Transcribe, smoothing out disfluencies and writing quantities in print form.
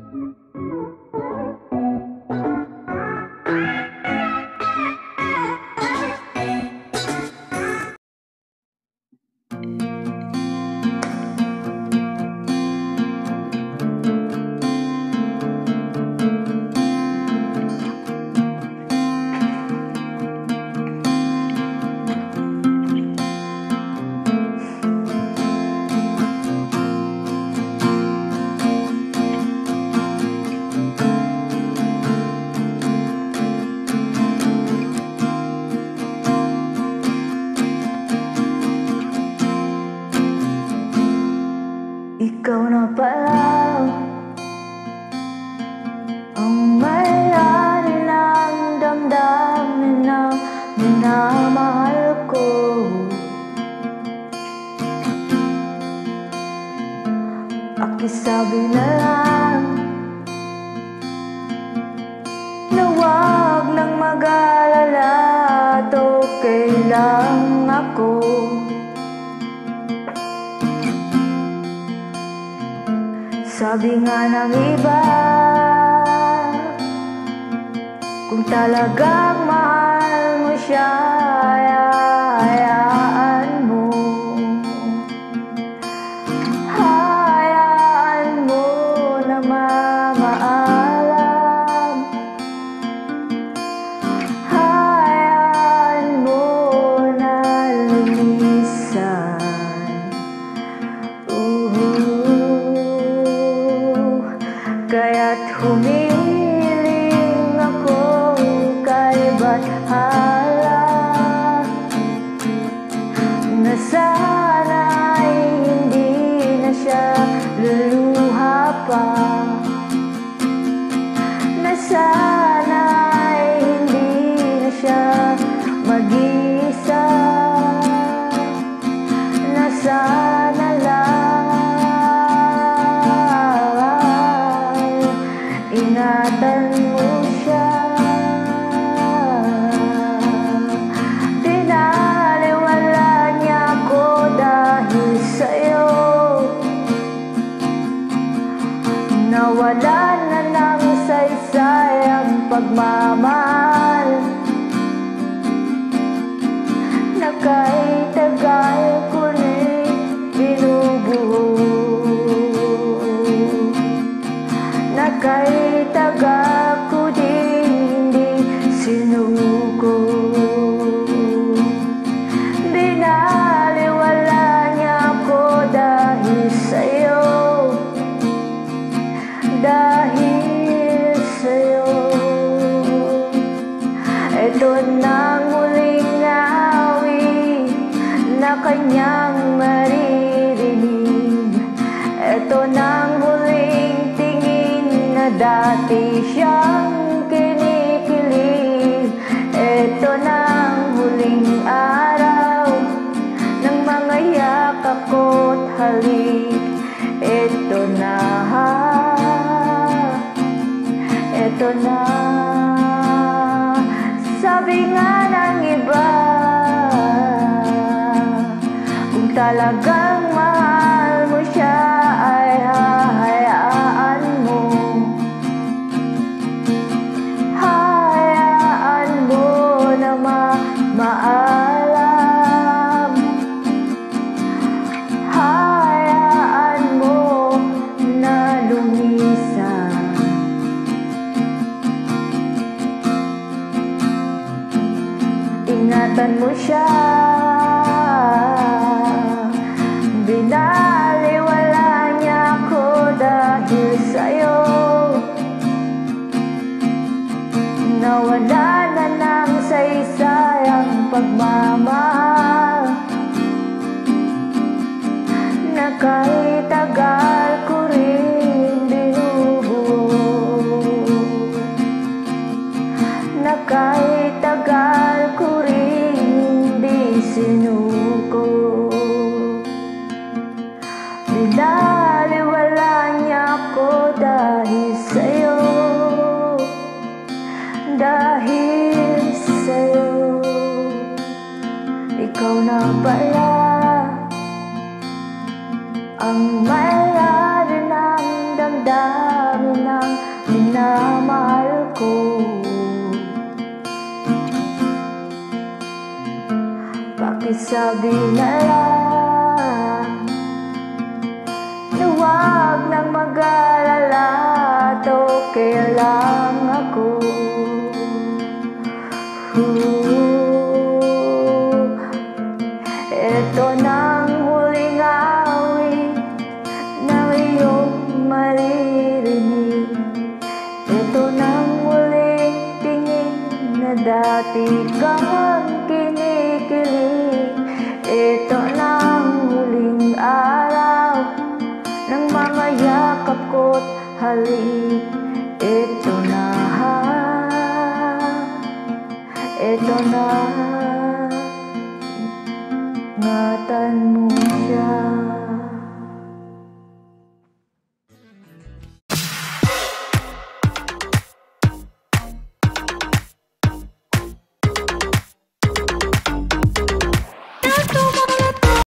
Ikaw na pala ang may-ari ng damdamin na minamahal ko. Pakisabi na lang na wag nang mag-alala at okay lang ako. Sabi nga ng iba, kung talagang mahal mo siya, hayaan mo. Hayaan mo na mamaalam. Hayaan mo na lumisan. Kaya't humiling ako kay Bathala na sana'y hindi na siya luluha pa, na sana'y hindi na siya mag-isa, na sana lang ingatan mo siya. Tinaliwala niya ako dahil sa'yo. Nawalan na ng saysay ang pagmamahal na kahit tagal ko rin binubuo, na kahit tagal ko din hindi sinuko. Binaliwala niya ako dahil sa'yo, dahil sa'yo. Ito nang huling awit na kanyang maririnig. Ito nang huling tingin na dati siyang kinikilig. Ito nang huling araw ng mga yakap ko't halik. Ito na, ito na. Sabi nga ng iba, kung talagang mahal mo siya ay hahayaan mo. Hayaan mo na maalam. Hayaan mo na lumisan. Ingatan mo siya. Binaliwala niya ako dahil sa'yo. Nawala na ng saysay ang pagmamahal na kahit tagal ko rin binubuo, na kahit tagal ko rin hindi ng minamahal ko. Pakisabi na lang na huwag nang mag-alala at okay lang ako. Ito nang huling awit na iyong maririnig. Ito nang huling tingin na dati kang kinikilig. Ito nang huling araw ng mga yakap ko't halik.